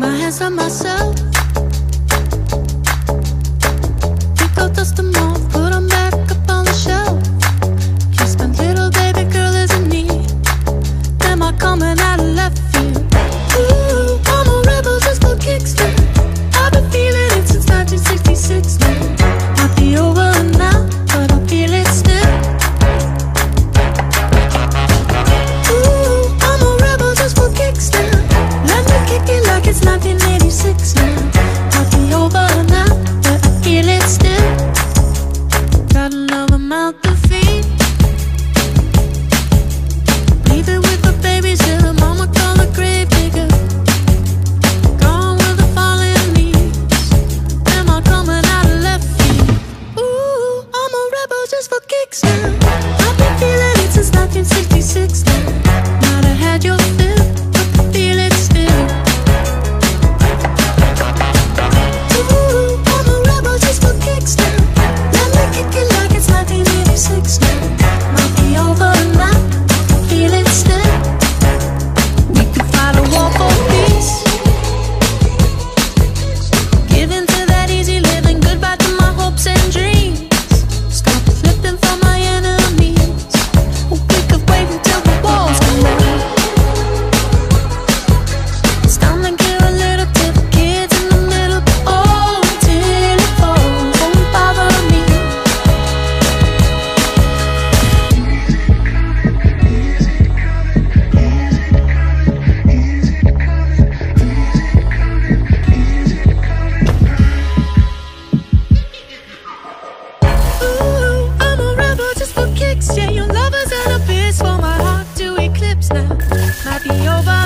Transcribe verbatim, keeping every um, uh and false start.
my hands on myself. Pick out dust them off, put them back up on the shelf. Kiss my little baby girl is in need. Am I coming out of left field? Ooh, I'm a rebel just for kicks now. I've been feeling it since nineteen sixty-six now. Might be over now, but I feel it still. Ooh, I'm a rebel just for kicks now. Let me kick it like it's nineteen eighty-six now. Might be over now, but I feel it still. Got another mouth to feed. Leaving with the babies till the mama call the grave digger. Gone with the falling leaves. Am I coming out of left field? Ooh, I'm a rebel just for kicks now. I've been feeling it since nineteen sixty-six now. Might have had your fill, but I feel it still. Ooh, I'm a rebel just for kicks now. Let me kick it like it's nineteen eighty-six now. Might be over now, I feel it still. We could fight a war for peace. Give in to that easy living, goodbye to my hopes and dreams. Stop flipping for my enemies. We could wait until the walls come down. It's time to give a little to the kids in the middle. Oh, till it falls, won't bother me. Ooh, I'm a rebel just for kicks. Yeah, your love is an abyss for my heart to eclipse now. Might be over